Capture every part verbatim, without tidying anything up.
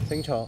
清楚。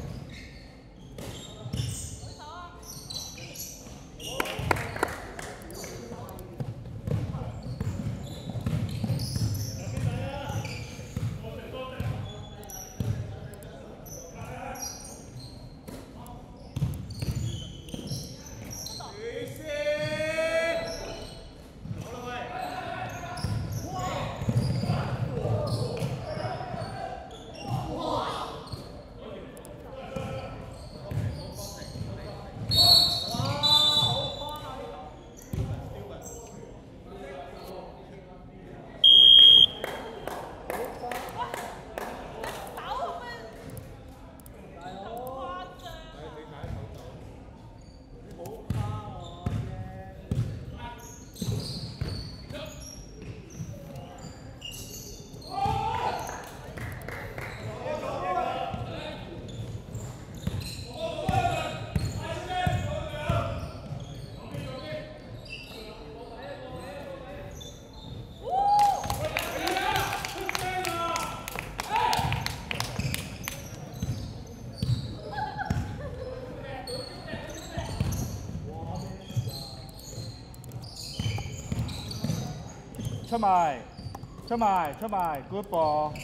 出埋，出埋，出埋 ，good ball。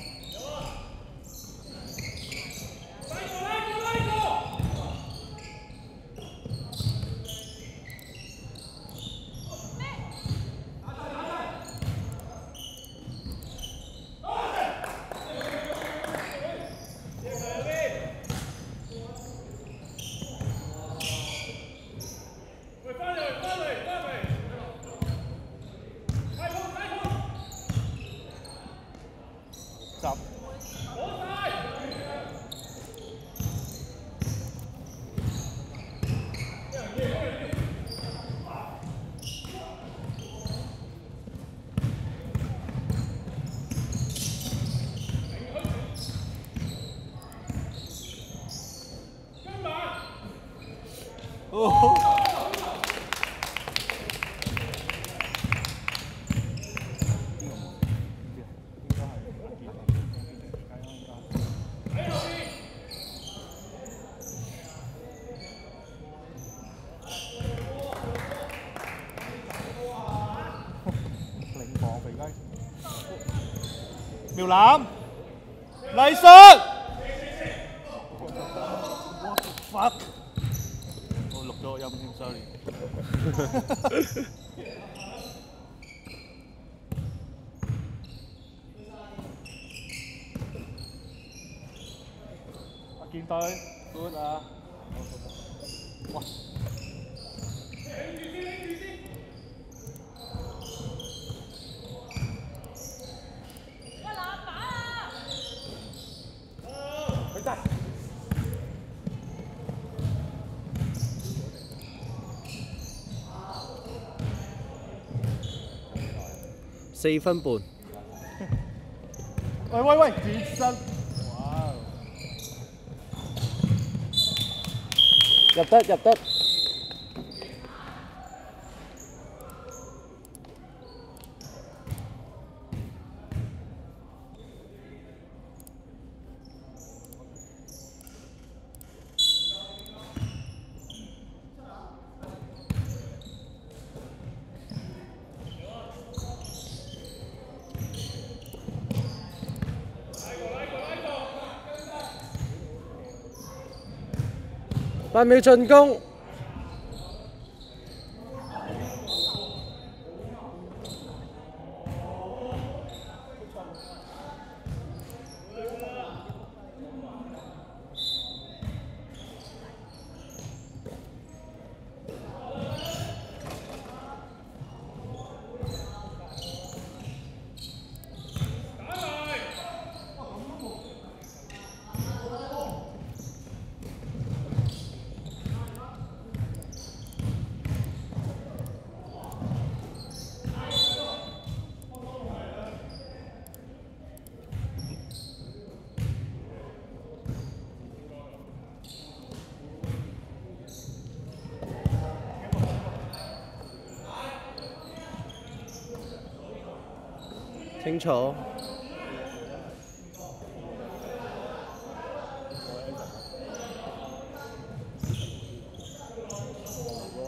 哦。苗攬，黎述 ，what the fuck？ 我錄咗個音添 ，sorry。我見對 ，good 啊！哇！ 四分半。 喂喂喂，轉身！哇！ 入得入得。八秒進攻。清楚。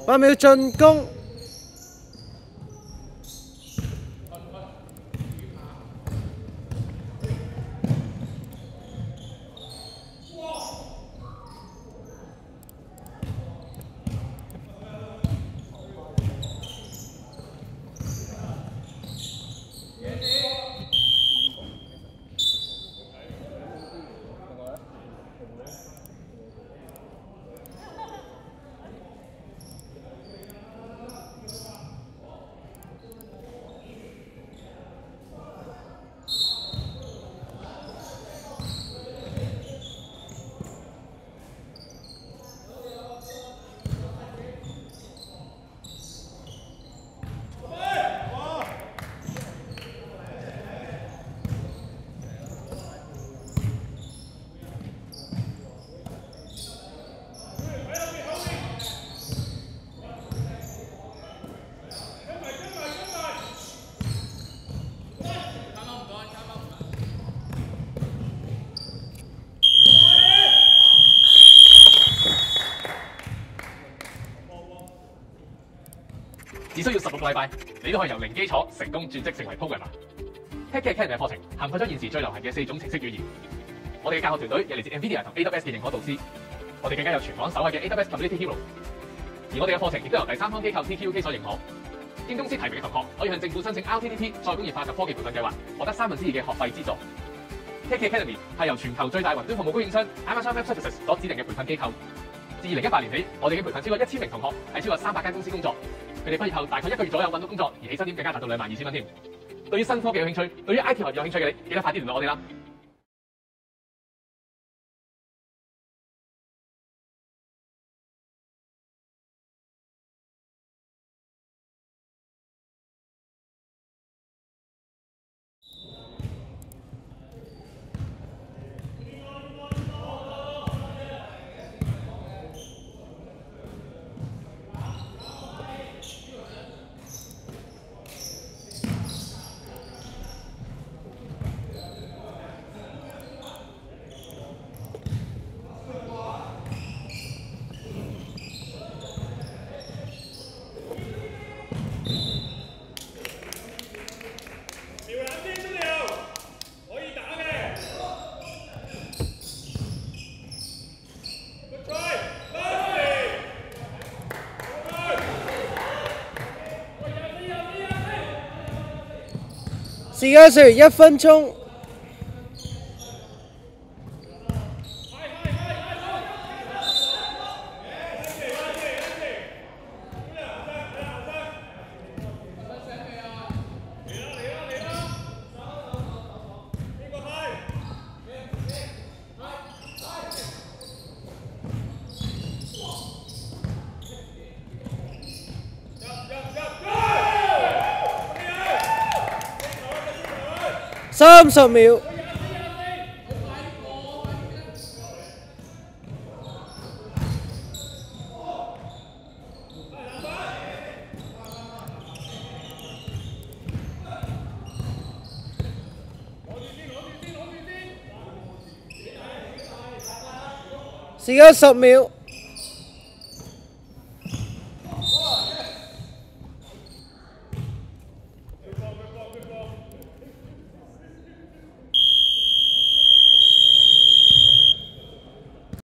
八秒進攻。 只需要十六個禮拜，你都可以由零基礎成功轉職成為 programmer。Tech Academy 嘅課程涵蓋咗現時最流行嘅四種程式語言。我哋嘅教學團隊有嚟自 NVIDIA 同 A W S 嘅認可導師，我哋更加有全港首位嘅 A W S Community Hero。而我哋嘅課程亦都由第三方機構 T Q K 所認可。經公司提名嘅同學可以向政府申請 R T D P 再工業化及科技培訓計劃，獲得三分之二嘅學費資助。Tech Academy 係由全球最大雲端服務供應商 Amazon Web Services 所指定嘅培訓機構。自二零一八年起，我哋已經培訓超過一千名同學喺超過三百間公司工作。佢哋畢業後大概一個月左右揾到工作，而起薪點更加達到兩萬二千蚊添。對於新科技有興趣，對於 I T 行業有興趣嘅你，記得快啲聯絡我哋啦！ 時間剩餘一分鐘。三十秒。時間十秒。